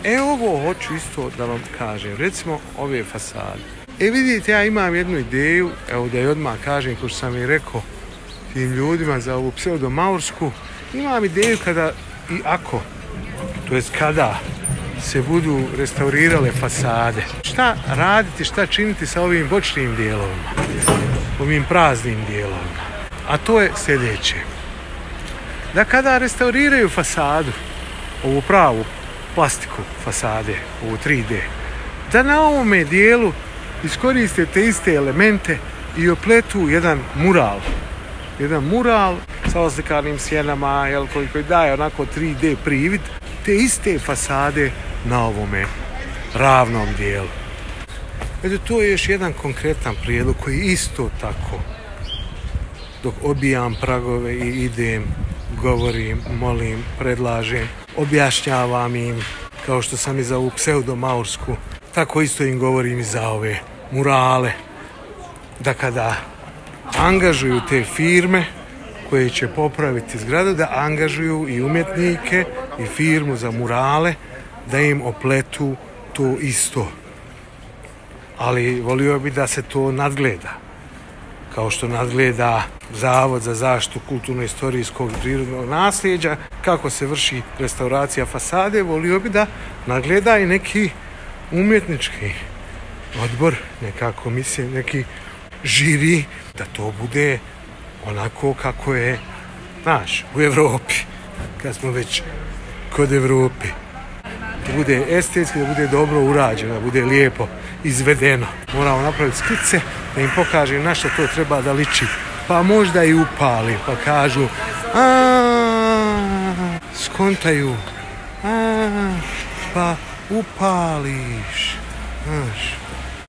Ovo hoću isto da vam kažem. Recimo ove fasade. Vidite, ja imam jednu ideju, evo da je odmah kažem, kao što sam i rekao tim ljudima za ovu pseudo-maursku, imam ideju kada i ako, to jest kada se budu restaurirale fasade, šta raditi, šta činiti sa ovim bočnim dijelovima, ovim praznim dijelovima. A to je sljedeće. Da kada restauriraju fasadu, ovu pravu plastiku fasade, ovu 3D, da na ovome dijelu iskoriste te iste elemente i opletu jedan mural sa oslikarnim sjenama, koji daje onako 3D privid, te iste fasade na ovome ravnom dijelu. Eto, to je još jedan konkretan prijedlog koji isto tako, dok obijam pragove i idem, govorim, molim, predlažem, objašnjavam im, kao što sam i za ovu pseudo-maursku, tako isto im govorim i za ove murale, da kada angažuju te firme koje će popraviti zgradu, da angažuju i umjetnike i firmu za murale, da im opletu to isto. Ali volio bi da se to nadgleda, kao što nadgleda Zavod za zaštitu kulturno-istorijskog i prirodnog nasljeđa, kako se vrši restauracija fasade. Volio bi da nadgleda i neki umjetnički odbor, neka komisija, neki žiri, da to bude onako kako je, znaš, u Evropi, kad smo već kod Evrope. Da bude estetski, da bude dobro urađeno, da bude lijepo izvedeno. Moramo napraviti skice da im pokažem na što to treba da liči. Pa možda i upali, pa kažu skontaju, pa upališ, znaš.